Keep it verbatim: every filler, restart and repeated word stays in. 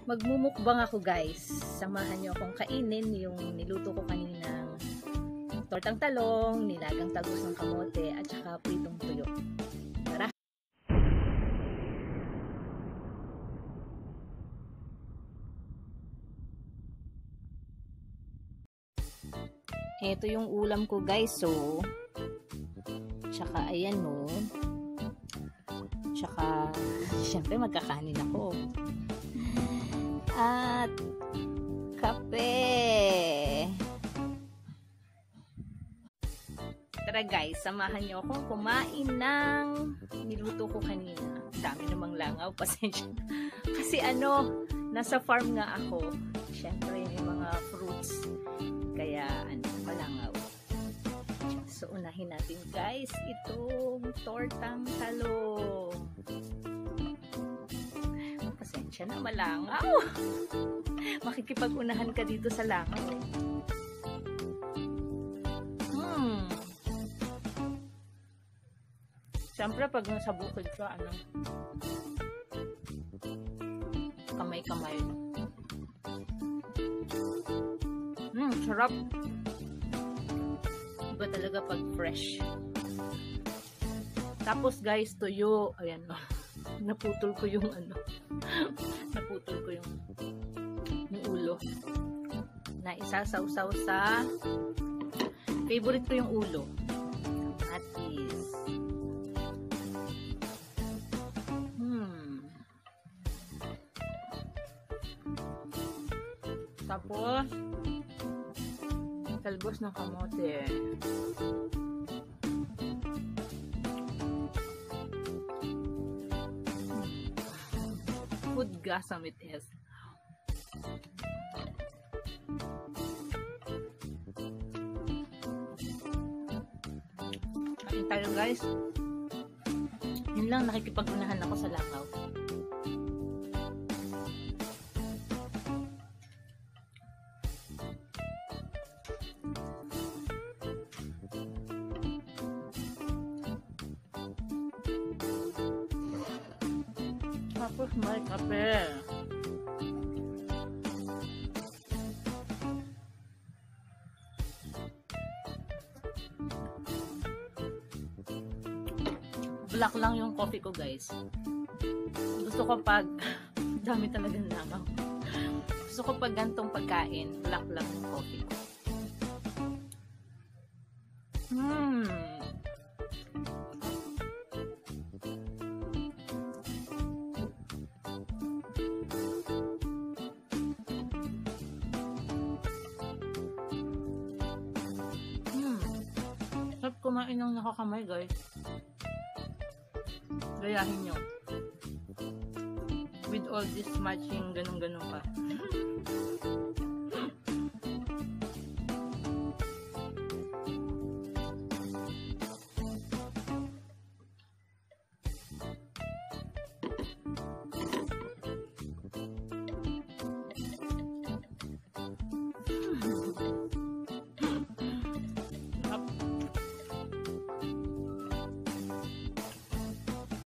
Magmumukbang ako guys. Samahan nyo akong kainin yung niluto ko kaninang tortang talong, nilagang talbos ng kamote, at saka pritong tuyo. Tara! Ito yung ulam ko guys. So, tsaka ayan no. Tsaka, syempre magkakanin ako. At kape. Tara guys, samahan niyo akong kumain ng niluto ko kanina. Dami namang langaw, pasensya. Kasi ano, nasa farm nga ako. Syempre may mga fruits. Kaya ano, malangaw. So unahin natin guys itong tortang talong. Pasensya na, malangaw. Makikipag-unahan ka dito sa langaw. Hmm. Siyempre, pag nasa bukid ka, ano, kamay-kamay. Hmm, sarap. Iba talaga pag fresh. Tapos guys, tuyo. Ayan, naputol ko yung ano. naputol ko yung, yung ulo. Na isasaw-saw sa favorite ko yung ulo. At is hmm. Tapos talbos ng kamote. Food gasam it is. Kain tayo guys. Yun lang, nakikipag-unahan ako sa langaw. Tapos may kape. Black lang yung coffee ko guys. Gusto ko pag dami talagang langaw. Gusto ko pag gantong pagkain, black lang yung coffee ko. Hmm. Sarap kumain ng nakakamay guys. Gayahin nyo. With all this matching ganun-ganun pa.